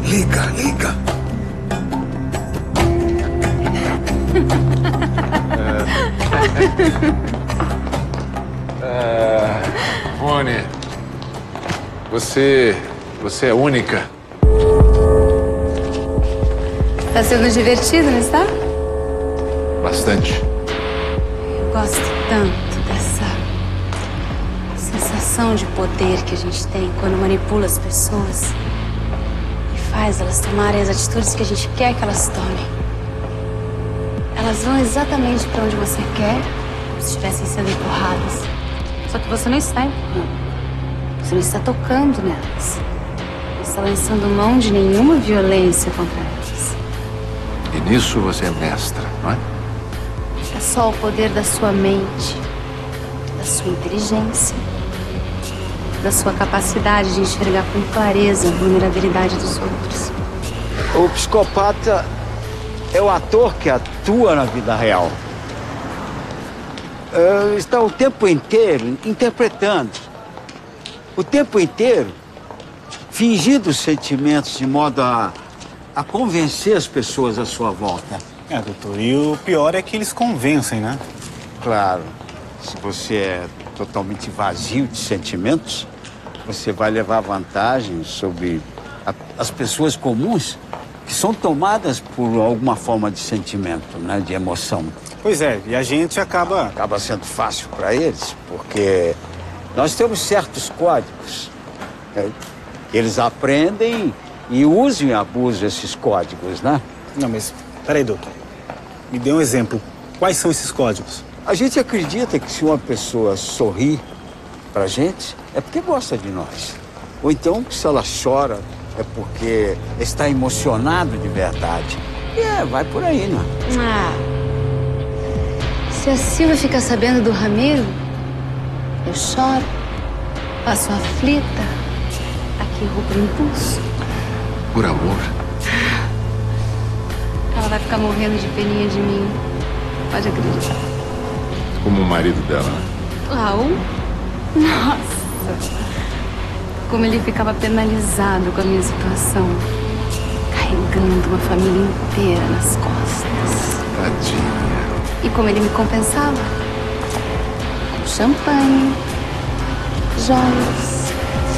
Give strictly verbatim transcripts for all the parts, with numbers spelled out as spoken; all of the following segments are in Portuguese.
Liga, liga. É... Rony, você... você é única. Tá sendo divertido, não está? Bastante. Eu gosto tanto dessa sensação de poder que a gente tem quando manipula as pessoas e faz elas tomarem as atitudes que a gente quer que elas tomem. Elas vão exatamente para onde você quer, como se estivessem sendo empurradas. Só que você não está empurrando. Você não está tocando nelas. Não está lançando mão de nenhuma violência contra elas. E nisso você é mestra, não é? É só o poder da sua mente, da sua inteligência, da sua capacidade de enxergar com clareza a vulnerabilidade dos outros. O psicopata é o ator que atua na vida real. Uh, está o tempo inteiro interpretando. O tempo inteiro fingindo os sentimentos de modo a, a convencer as pessoas à sua volta. É, doutor, e o pior é que eles convencem, né? Claro, se você é totalmente vazio de sentimentos, você vai levar vantagem sobre a, as pessoas comuns que são tomadas por alguma forma de sentimento, né, de emoção. Pois é, e a gente acaba... Acaba sendo fácil para eles, porque nós temos certos códigos. Né? Eles aprendem e usam e abusam esses códigos, né? Não, mas peraí, doutor. Me dê um exemplo. Quais são esses códigos? A gente acredita que se uma pessoa sorri pra gente, é porque gosta de nós. Ou então, se ela chora, é porque está emocionado de verdade. E é, vai por aí, né? Ah, se a Silvia ficar sabendo do Ramiro, eu choro, passo aflita, aqui erro por impulso. Por amor. Ela vai ficar morrendo de peninha de mim. Pode acreditar. Como o marido dela, né? Raul? Nossa! Como ele ficava penalizado com a minha situação. Carregando uma família inteira nas costas. Tadinha. E como ele me compensava? Com champanhe, joias.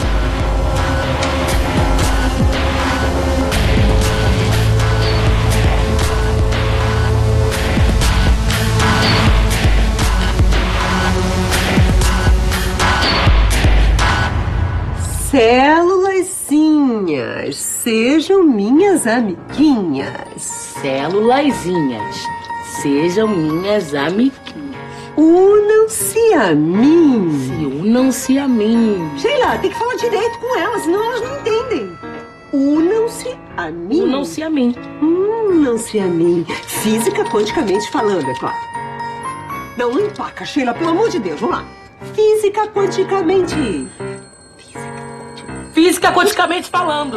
Célulazinhas, sejam minhas amiguinhas. Célulazinhas, sejam minhas amiguinhas. Unam-se a mim. Se unam-se a mim. Sheila, tem que falar direito com elas, senão elas não entendem. Unam-se a mim. Unam-se a mim. Unam-se a mim. Física quanticamente falando, é claro. Não, não empaca, Sheila, pelo amor de Deus, vamos lá. Física quanticamente. Física quanticamente falando.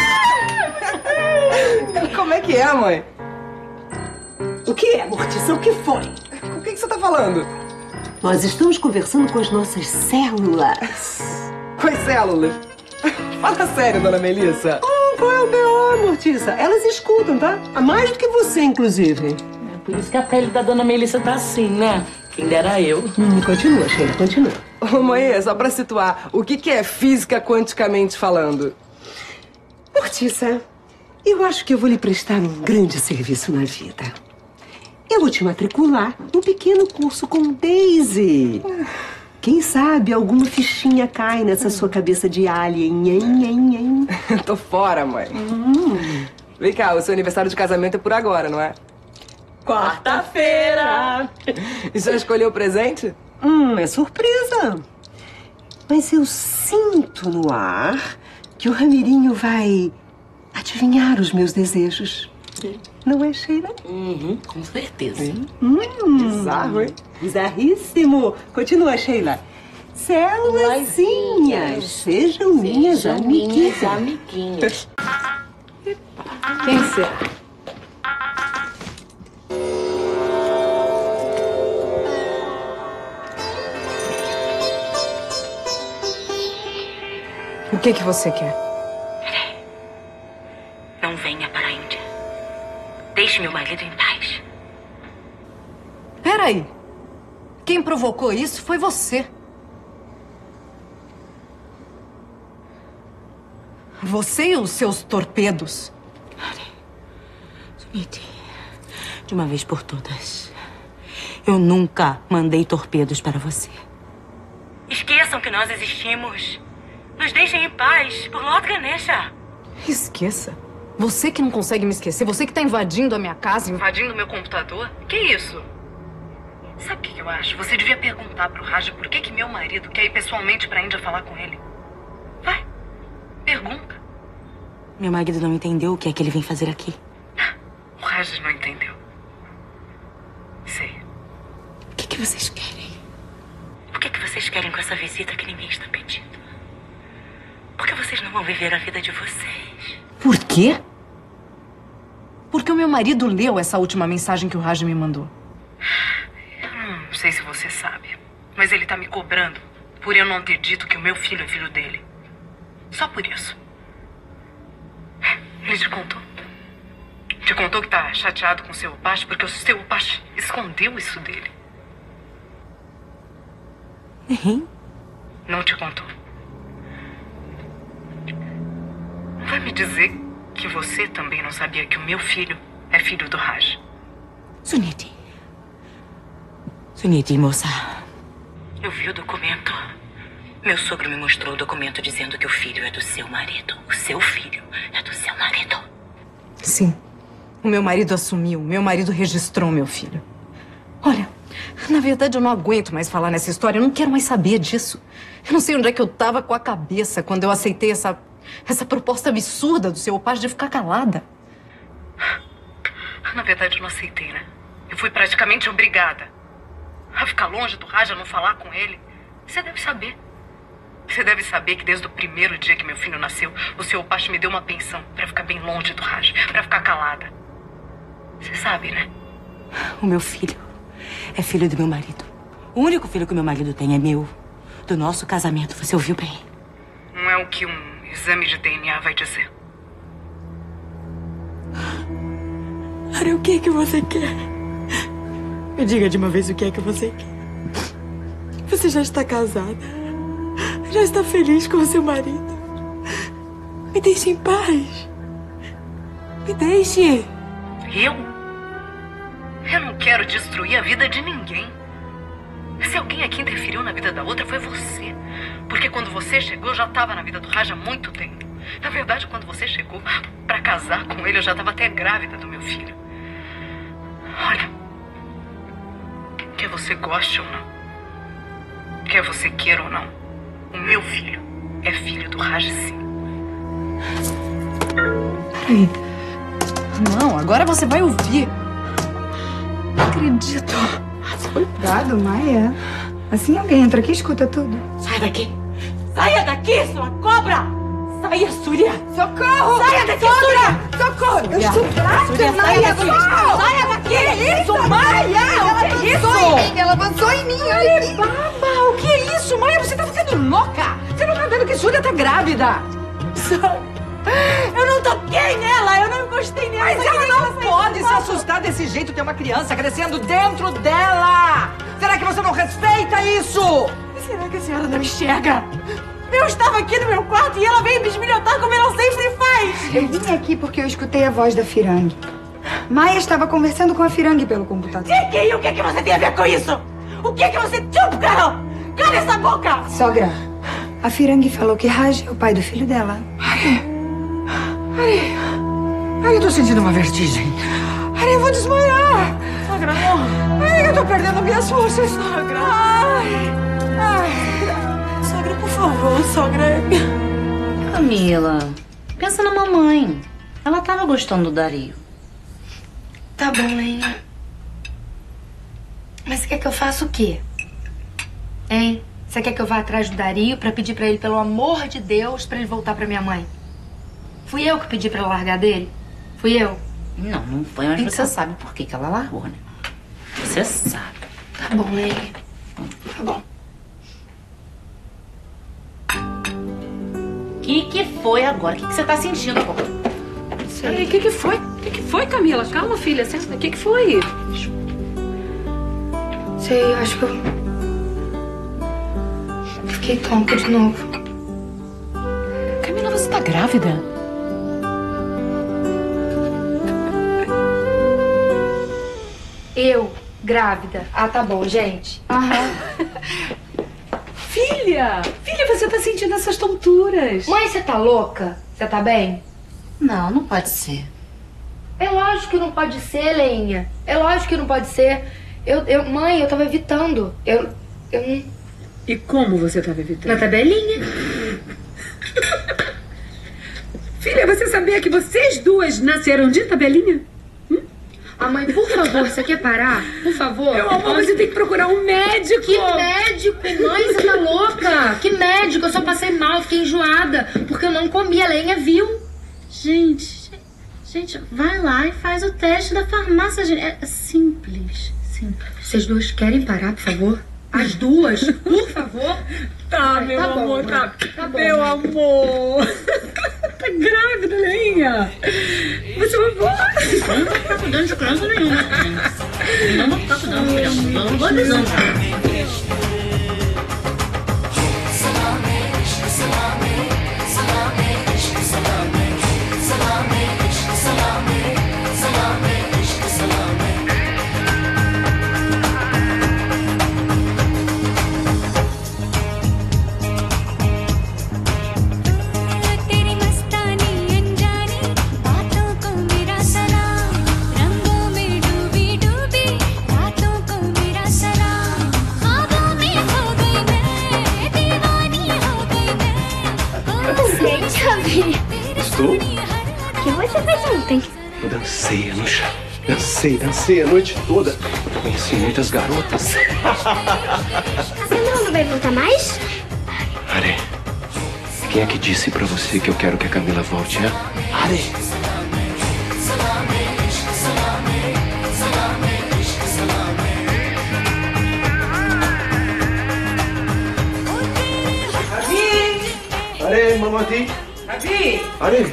Como é que é, mãe? O que é, Mortiça? O que foi? Com o que, que você tá falando? Nós estamos conversando com as nossas células. Quais células? Fala sério, dona Melissa. Hum, qual é o B O, Mortiça? Elas escutam, tá? A mais do que você, inclusive. É por isso que a pele da dona Melissa tá assim, né? Quem dera eu. Hum, continua, Sheila, continua. Ô, mãe, só pra situar, o que, que é física quanticamente falando? Mortiça, eu acho que eu vou lhe prestar um grande serviço na vida. Eu vou te matricular num pequeno curso com Daisy. Quem sabe alguma fichinha cai nessa sua cabeça de alien, hein, hein, hein? Tô fora, mãe. Hum. Vem cá, o seu aniversário de casamento é por agora, não é? Quarta-feira! E já escolheu o presente? Hum, é surpresa. Mas eu sinto no ar que o Ramirinho vai adivinhar os meus desejos. Não é, Sheila? Uhum, com certeza. Hum, Bizarro, hein? Bizarríssimo. Continua, Sheila. Célulazinhas, sejam minhas Sejam amiguinhas. minhas amiguinhas. Quem será? O que que você quer? venha para a Índia. Deixe meu marido em paz. Peraí. Quem provocou isso foi você. Você e os seus torpedos. Suniti, de uma vez por todas, eu nunca mandei torpedos para você. Esqueçam que nós existimos. Nos deixem em paz, por Lord Ganesha. Esqueça. Você que não consegue me esquecer, você que tá invadindo a minha casa, invadindo meu computador? Que isso? Sabe o que eu acho? Você devia perguntar pro Raj por que que meu marido quer ir pessoalmente pra Índia falar com ele. Vai, pergunta. Meu marido não entendeu o que é que ele vem fazer aqui. O Raj não entendeu. Sei. O que que vocês querem? O que que vocês querem com essa visita que ninguém está pedindo? Por que vocês não vão viver a vida de vocês? Por quê? Porque o meu marido leu essa última mensagem que o Raj me mandou. Não sei se você sabe, mas ele tá me cobrando por eu não ter dito que o meu filho é filho dele. Só por isso. Ele te contou? Te contou que tá chateado com o seu Upash porque o seu Upash escondeu isso dele. Uhum. Não te contou? Vai me dizer que você também não sabia que o meu filho é filho do Raj. Suniti. Suniti, moça. Eu vi o documento. Meu sogro me mostrou o documento dizendo que o filho é do seu marido. O seu filho é do seu marido. Sim. O meu marido assumiu. Meu marido registrou meu filho. Olha, na verdade eu não aguento mais falar nessa história. Eu não quero mais saber disso. Eu não sei onde é que eu tava com a cabeça quando eu aceitei essa... essa proposta absurda do seu Upash de ficar calada. Na verdade eu não aceitei, né? Eu fui praticamente obrigada a ficar longe do Raj, a não falar com ele. Você deve saber. Você deve saber que desde o primeiro dia que meu filho nasceu, o seu Upash me deu uma pensão pra ficar bem longe do Raj, pra ficar calada. Você sabe, né? O meu filho é filho do meu marido. O único filho que o meu marido tem é meu. Do nosso casamento, você ouviu bem? Não é o que um exame de D N A vai dizer. Ara, o que é que você quer? Me diga de uma vez o que é que você quer. Você já está casada. Já está feliz com o seu marido. Me deixe em paz. Me deixe. Eu? Eu não quero destruir a vida de ninguém. Se alguém aqui interferiu na vida da outra, foi você. Porque quando você chegou, eu já estava na vida do Raj há muito tempo. Na verdade, quando você chegou pra casar com ele, eu já estava até grávida do meu filho. Olha, quer você goste ou não, quer você queira ou não, o meu filho é filho do Raj, sim. Peraí. Não, agora você vai ouvir. Não acredito. Cuidado, Maia. Assim alguém entra aqui e escuta tudo. Saia daqui. Saia daqui, sua cobra. Saia, Súria. Socorro! Saia daqui, Súria! Socorro! Eu estou grávida, Maia! Socorro! Saia daqui. Que isso, Maia? Ela avançou em mim! Ela avançou em mim! Olha aqui! Baba, o que é isso? Maia, você tá ficando louca! Você não tá vendo que Súria tá grávida? Eu não toquei nela, eu não encostei nela. Mas ela não pode se assustar desse jeito. Tem uma criança crescendo dentro dela. Será que você não respeita isso? Será que a senhora não enxerga? Eu estava aqui no meu quarto e ela veio me esbilhotar como ela sempre faz. Eu vim aqui porque eu escutei a voz da Firangue. Maia estava conversando com a Firangue pelo computador. Que que, o que que você tem a ver com isso? O que que você... Chup, Carol! Cala essa boca! Sogra, a Firangue falou que Raj é o pai do filho dela. Ai, ai, ai, eu tô sentindo uma vertigem. Ai, eu vou desmaiar. Sogra, não. Ai, eu tô perdendo minhas forças. Sogra. Ai, ai. Sogra, por favor, sogra. Camila, pensa na mamãe. Ela tava gostando do Dario. Tá bom, Leia. Mas você quer que eu faça o quê? Hein? Você quer que eu vá atrás do Dario pra pedir pra ele, pelo amor de Deus, pra ele voltar pra minha mãe? Fui eu que pedi pra ela largar dele? Fui eu? Não, não foi, mas Então... você sabe por que que ela largou, né? Você sabe. Tá bom, Leia. Tá bom. O que que foi agora? O que que você tá sentindo, pô? sei. Peraí, o que que foi? O que que foi, Camila? Calma, filha, senta. O que que foi? Sei, acho que eu... Fiquei tonta de novo. Camila, você tá grávida? Eu, grávida. Ah, tá bom, gente. Aham. Filha! Filha, você tá sentindo essas tonturas. Mãe, você tá louca? Você tá bem? Não, não pode ser. É lógico que não pode ser, Leinha. É lógico que não pode ser. Eu, eu, mãe, eu tava evitando. Eu, eu não... E como você tava evitando? Na tabelinha. Filha, você sabia que vocês duas nasceram de tabelinha? Hum? Ah, mãe, por favor, você quer parar? Por favor. Meu amor, você tem que procurar um médico. Que médico? Mãe, você tá louca? Que médico? Eu só passei mal, fiquei enjoada. Porque eu não comi, a Leinha viu. Gente, gente, vai lá e faz o teste da farmácia. Gente. É simples, simples. Vocês duas querem parar, por favor? As duas, por favor. Tá, Ai, meu tá bom, amor, mãe. tá. Tá bom, meu mãe. amor. Tá grávida, Leinha. Você vai voar. Não vou ficar cuidando de criança nenhuma. Não vou ficar cuidando de criança. Não vou avisando. Estou? O que você fez ontem? Eu dancei no chão. Dancei, dancei a noite toda. Conheci muitas garotas. Você não vai voltar mais? Are, quem é que disse pra você que eu quero que a Camila volte, hein? Are! Are, mamãe. Ravi, Are!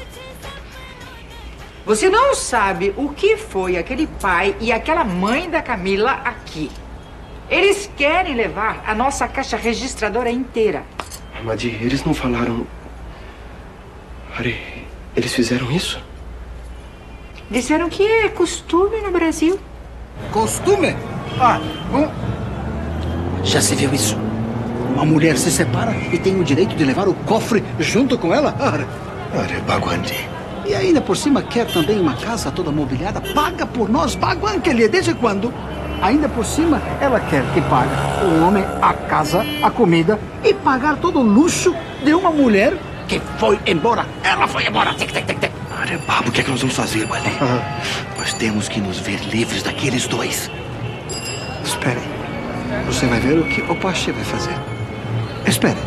você não sabe o que foi aquele pai e aquela mãe da Camila aqui. Eles querem levar a nossa caixa registradora inteira. Madi, eles não falaram... Are, eles fizeram isso? Disseram que é costume no Brasil. Costume? Ah, bom. Já se viu isso? Uma mulher se separa e tem o direito de levar o cofre junto com ela? Are, are Baguandi. E ainda por cima quer também uma casa toda mobiliada, paga por nós, Baguanquele, desde quando? Ainda por cima, ela quer que pague o homem, a casa, a comida e pagar todo o luxo de uma mulher que foi embora. Ela foi embora. Tic, tic, tic, tic. Are, Babo, o que é que nós vamos fazer, Bali? Nós temos que nos ver livres daqueles dois. Espere. Você vai ver o que o Pache vai fazer. Espere.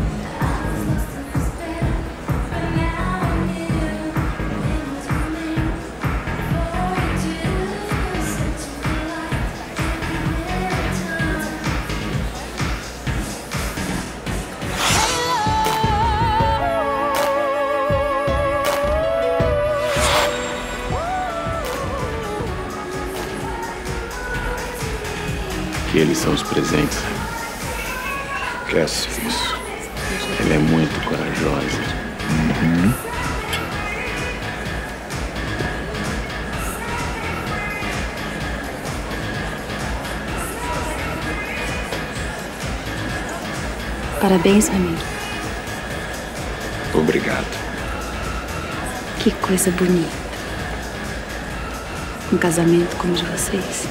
Que eles são os presentes. Esquece isso. Ela é muito corajosa. Uhum. Parabéns, Ramiro. Obrigado. Que coisa bonita. Um casamento como o de vocês.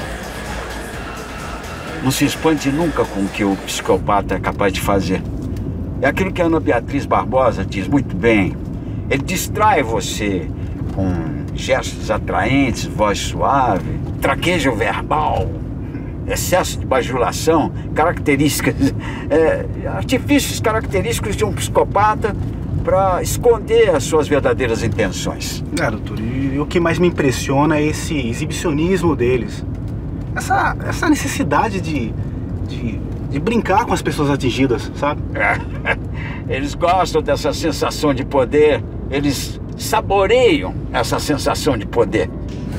Não se espante nunca com o que o psicopata é capaz de fazer. É aquilo que a Ana Beatriz Barbosa diz muito bem. Ele distrai você com gestos atraentes, voz suave, traquejo verbal, excesso de bajulação, características, é, artifícios característicos de um psicopata para esconder as suas verdadeiras intenções. É, doutor, e o que mais me impressiona é esse exibicionismo deles. Essa, essa necessidade de, de, de brincar com as pessoas atingidas, sabe? É, eles gostam dessa sensação de poder. Eles saboreiam essa sensação de poder.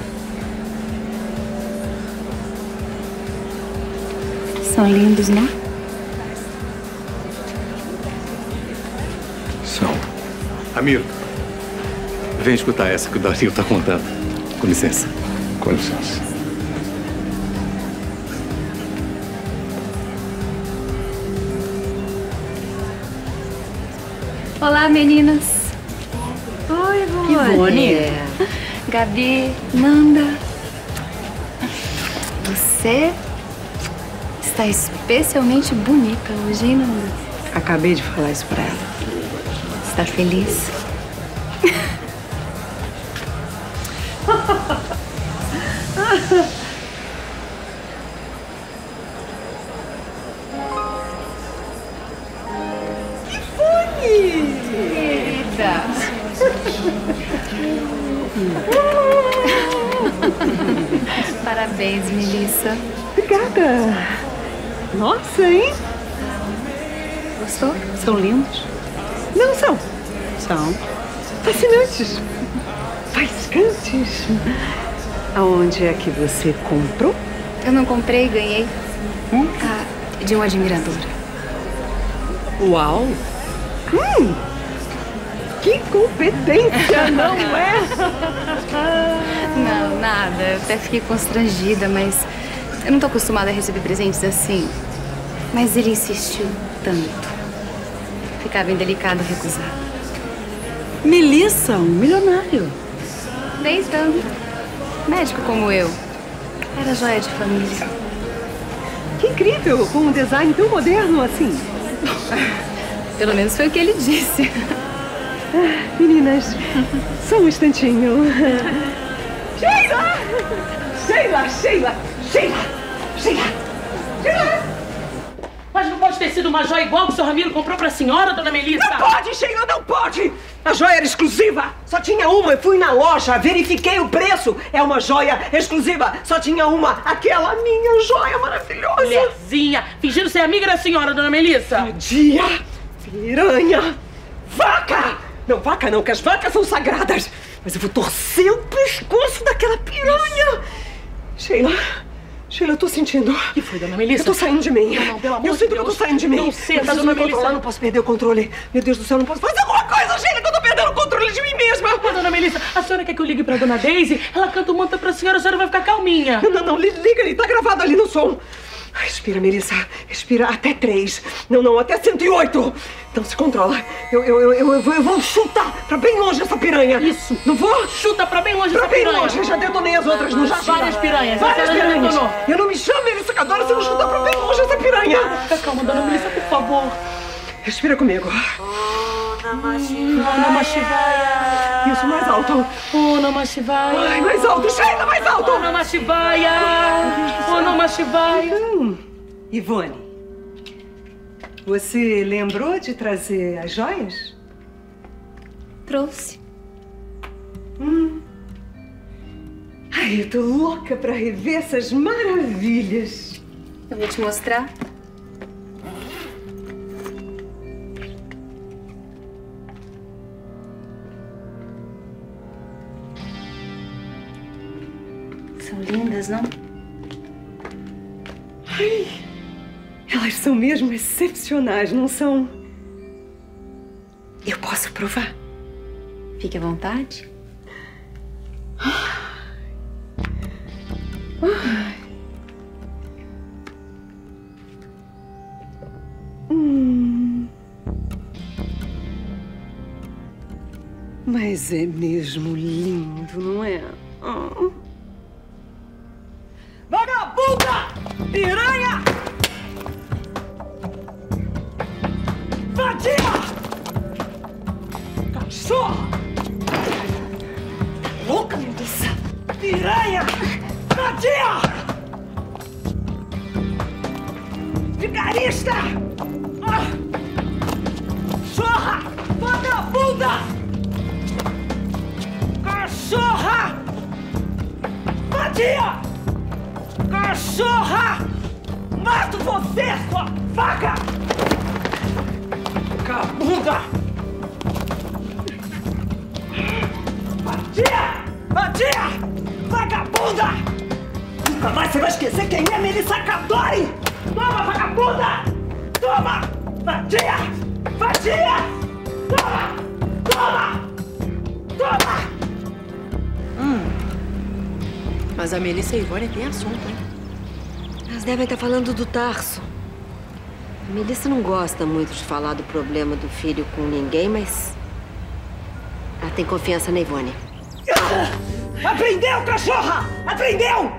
São lindos, não? São. Amiro, vem escutar essa que o Dario tá contando. Com licença. Com licença. Olá, meninas. Oi, Ivone. Ivone. Gabi, Nanda. Você está especialmente bonita hoje, hein, Nanda? Acabei de falar isso pra ela. Está feliz? Querida! Parabéns, Melissa. Obrigada. Nossa, hein? Gostou? São lindos? Não são. São. Fascinantes. Fascinantes. Aonde é que você comprou? Eu não comprei, ganhei. Hum? Ah, de um admirador. Uau! Hum! Que competência, não é? Não, nada. Eu até fiquei constrangida, mas eu não tô acostumada a receber presentes assim. Mas ele insistiu tanto. Ficava indelicado recusar. Melissa, um milionário. Nem tanto. Médico como eu. Era joia de família. Que incrível, com um design tão moderno assim. Pelo menos foi o que ele disse. Ah, meninas, só um instantinho. Sheila! Sheila, Sheila, Sheila, Sheila, Sheila! Mas não pode ter sido uma joia igual que o seu Ramiro comprou pra senhora, dona Melissa? Não pode, Sheila, não pode! A joia era exclusiva! Só tinha uma, eu fui na loja, verifiquei o preço. É uma joia exclusiva, só tinha uma. Aquela minha joia maravilhosa. Mulherzinha, fingindo ser amiga da senhora, dona Melissa. Dia, piranha, vaca! Não, vaca não, que as vacas são sagradas. Mas eu vou torcer o pescoço daquela piranha. Sheila... Sheila, eu tô sentindo. O que foi, dona Melissa? Eu tô saindo de mim. Não, não, pelo amor eu de sinto Deus. que eu tô saindo de mim. Não senta, eu preciso dona me controlar, Melissa. não posso perder o controle. Meu Deus do céu, não posso fazer alguma coisa, Sheila, que eu tô perdendo o controle de mim mesma. Ô, dona Melissa, a senhora quer que eu ligue pra dona Daisy? Ela canta um monte pra senhora, a senhora vai ficar calminha. Não, não, não, liga ali, tá gravado ali no som. Respira, Melissa, respira até três. Não, não, até cento e oito. Então se controla. Eu, eu, eu, eu, eu, vou, eu vou chutar pra bem longe essa piranha. Isso. Não vou? Chuta pra bem longe pra essa bem piranha. longe, eu já detonei as outras, não já? Várias piranhas. Várias Essa já piranhas. detonou. Eu não me chamo Melissa Cadora se eu não chutar pra bem longe essa piranha. Fica calma, dona Melissa, por favor. Respira comigo. Oh, Namah Shivaya. Isso, mais alto. Oh, Namah Shivaya. Ai, mais alto, Sheila, mais alto. Oh, Namah Shivaya. Oh, Namah Shivaya. Então, Ivone, você lembrou de trazer as joias? Trouxe. Hum. Ai, eu tô louca pra rever essas maravilhas. Eu vou te mostrar. São lindas, não? Ai, elas são mesmo excepcionais, não são? Eu posso provar? Fique à vontade. Ai. Hum. Mas é mesmo lindo, não é? Oh. Vagabunda! Piranha! Vadia! Cachorra! Louca, Melissa! Piranha! Vadia! Vigarista! Ah! Chorra! Vagabunda! Cachorra! Vadia! Cachorra! Mato você, sua vaca! Vagabunda! Vadia! Vagabunda! Nunca mais você vai esquecer quem é Melissa Cadore! Toma, vagabunda! Toma! Vadia! Vadia! Toma! Toma! Toma! Hum. Mas a Melissa e a Ivone têm assunto, hein? Elas devem estar falando do Tarso. A Melissa não gosta muito de falar do problema do filho com ninguém, mas ela tem confiança na Ivone. Aprendeu, cachorra! Aprendeu!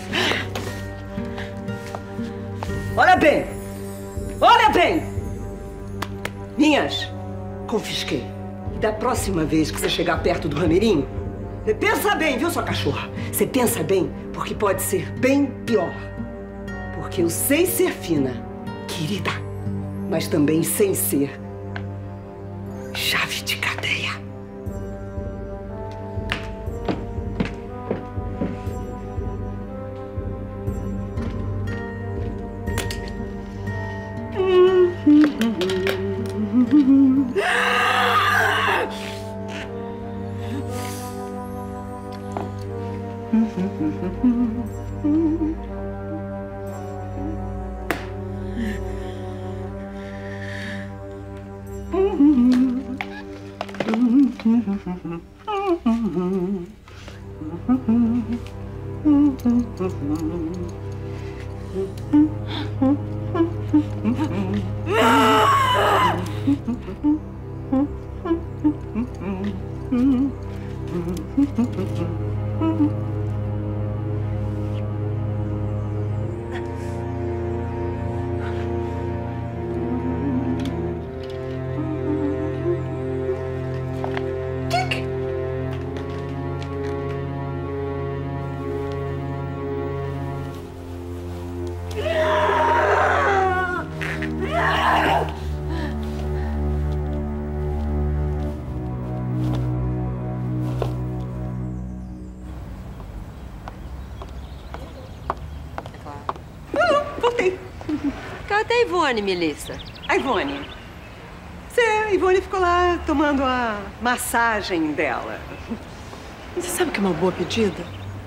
Olha bem! Olha bem! Minhas, confisquei. E da próxima vez que você chegar perto do Rameirinho, você pensa bem, viu, sua cachorra? Você pensa bem, porque pode ser bem pior. Porque eu sei ser fina, querida, mas também sei ser chave de cadeia. Cadê a Ivone, Melissa? A Ivone. Você, a Ivone ficou lá tomando a massagem dela. Você sabe que é uma boa pedida?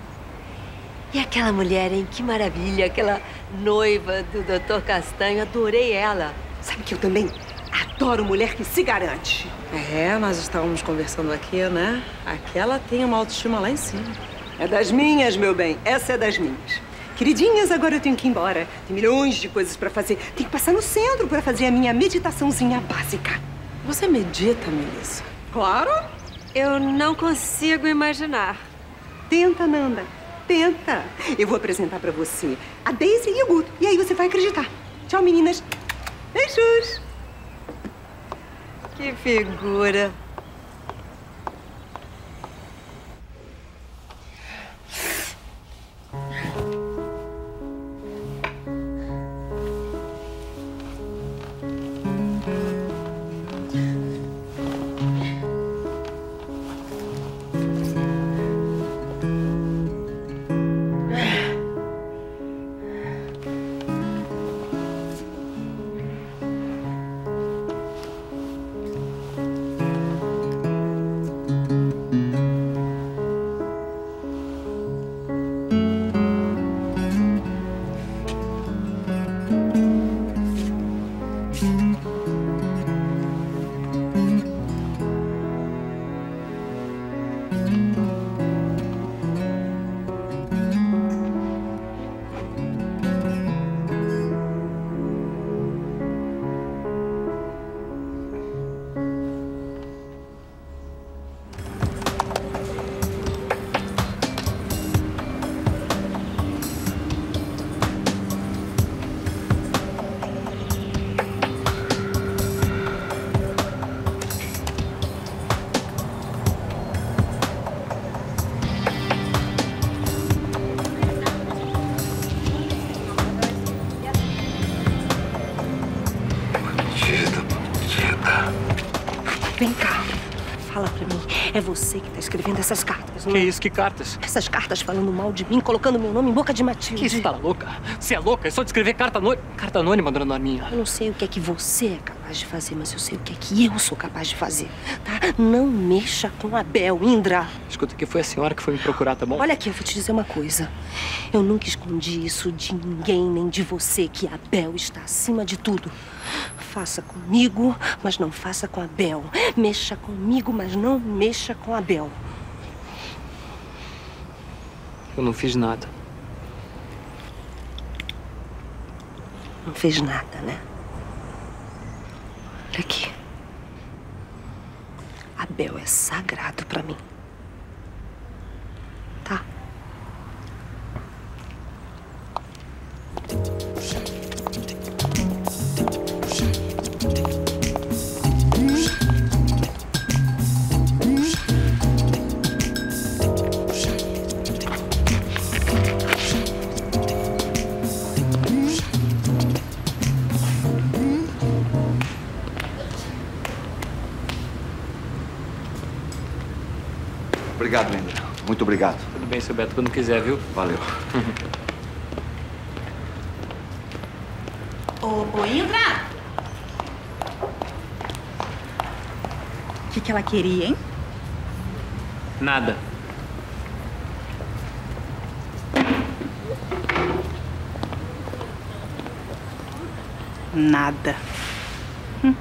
E aquela mulher, hein? Que maravilha. Aquela noiva do doutor Castanho. Adorei ela. Sabe que eu também adoro mulher que se garante. É, nós estávamos conversando aqui, né? Aquela tem uma autoestima lá em cima. É das minhas, meu bem. Essa é das minhas. Queridinhas, agora eu tenho que ir embora. Tem milhões de coisas pra fazer. Tenho que passar no centro pra fazer a minha meditaçãozinha básica. Você medita, Melissa? Claro. Eu não consigo imaginar. Tenta, Nanda. Tenta. Eu vou apresentar pra você a Daisy e o Guto. E aí você vai acreditar. Tchau, meninas. Beijos. Que figura. Vem cá. Fala pra mim. É você que tá escrevendo essas cartas, não é? Que isso? Que cartas? Essas cartas falando mal de mim, colocando meu nome em boca de Matilde. Que isso? Tá louca? Você é louca? É só de escrever carta anônima. Carta anônima, dona Norminha. Eu não sei o que é que você é capaz capaz de fazer, mas eu sei o que é que eu sou capaz de fazer, tá? Não mexa com a Bel, Indra. Escuta, que foi a senhora que foi me procurar, tá bom? Olha aqui, eu vou te dizer uma coisa. Eu nunca escondi isso de ninguém, nem de você, que a Bel está acima de tudo. Faça comigo, mas não faça com a Bel. Mexa comigo, mas não mexa com a Bel. Eu não fiz nada. Não fez nada, né? Olha aqui. A Bel é sagrado pra mim. Tá? Obrigado, Indra. Muito obrigado. Tudo bem, seu Beto, quando quiser, viu? Valeu. Ô, ô, Indra! O que, que ela queria, hein? Nada. Nada. Hum.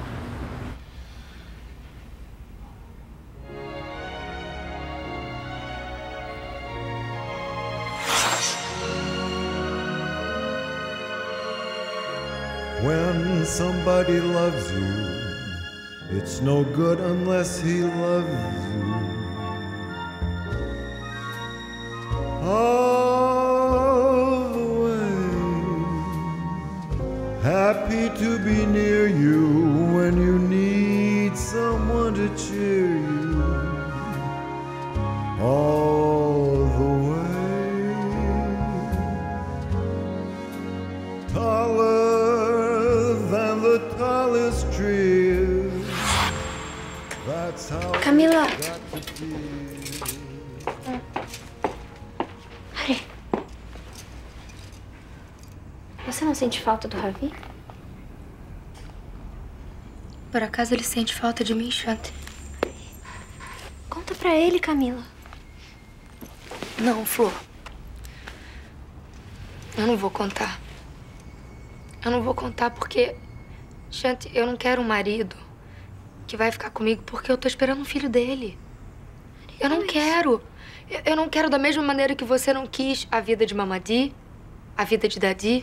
When somebody loves you, it's no good unless he loves you. All the way, happy to be near you when you need someone to cheer you. All the way, taller than the tallest tree. That's how Camila. it's got to be. Harry. Você não sente falta do Ravi? Por acaso ele sente falta de mim, Shanti? Conta pra ele, Camila. Não, Flor. Eu não vou contar. Eu não vou contar porque... Shanti, eu não quero um marido que vai ficar comigo porque eu tô esperando um filho dele. Eu não quero. Eu- Eu não quero da mesma maneira que você não quis a vida de Mamadi, a vida de Dadi.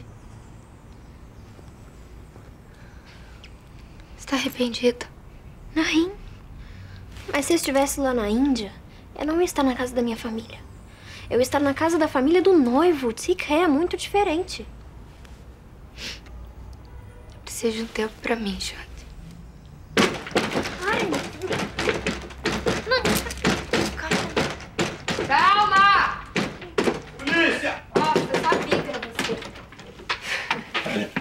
Você tá arrependida? Não. Mas se eu estivesse lá na Índia, eu não ia estar na casa da minha família. Eu ia estar na casa da família do noivo. Tzikhe é muito diferente. Eu preciso de um tempo pra mim, Shanti. Calma! Polícia! Nossa, eu sabia que era você.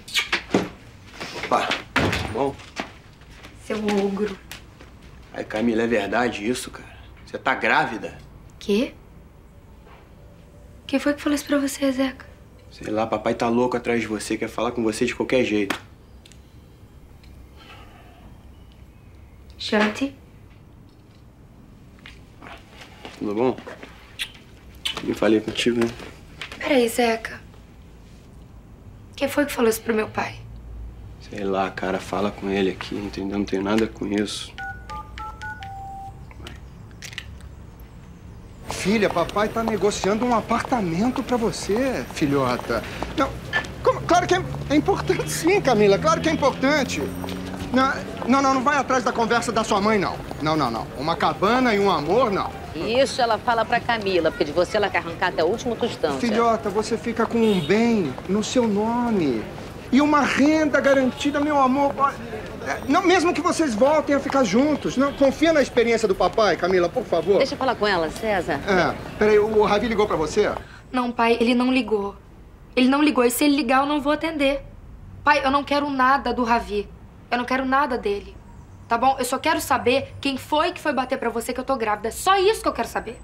Opa, bom? Seu ogro. Ai, Camila, é verdade isso, cara? Você tá grávida? Quê? Quem foi que falou isso pra você, Zeca? Sei lá, papai tá louco atrás de você, quer falar com você de qualquer jeito. Shanti? Tudo bom? Nem falei contigo, né? Peraí, Zeca. Quem foi que falou isso pro meu pai? Sei lá, cara, fala com ele aqui, entendeu? Não tenho nada com isso. Filha, papai tá negociando um apartamento pra você, filhota. Não, como- claro que é, é importante sim, Camila, claro que é importante. Não, não, não, não vai atrás da conversa da sua mãe, não. Não, não, não. Uma cabana e um amor, não. Isso ela fala pra Camila, porque de você ela quer arrancar até o último tostão. Filhota, você fica com um bem no seu nome. E uma renda garantida, meu amor. Não, mesmo que vocês voltem a ficar juntos. Não, confia na experiência do papai, Camila, por favor. Deixa eu falar com ela, César. É, peraí, o Ravi ligou pra você? Não, pai, ele não ligou. Ele não ligou e se ele ligar eu não vou atender. Pai, eu não quero nada do Ravi. Eu não quero nada dele. Tá bom? Eu só quero saber quem foi que foi bater pra você que eu tô grávida. É só isso que eu quero saber.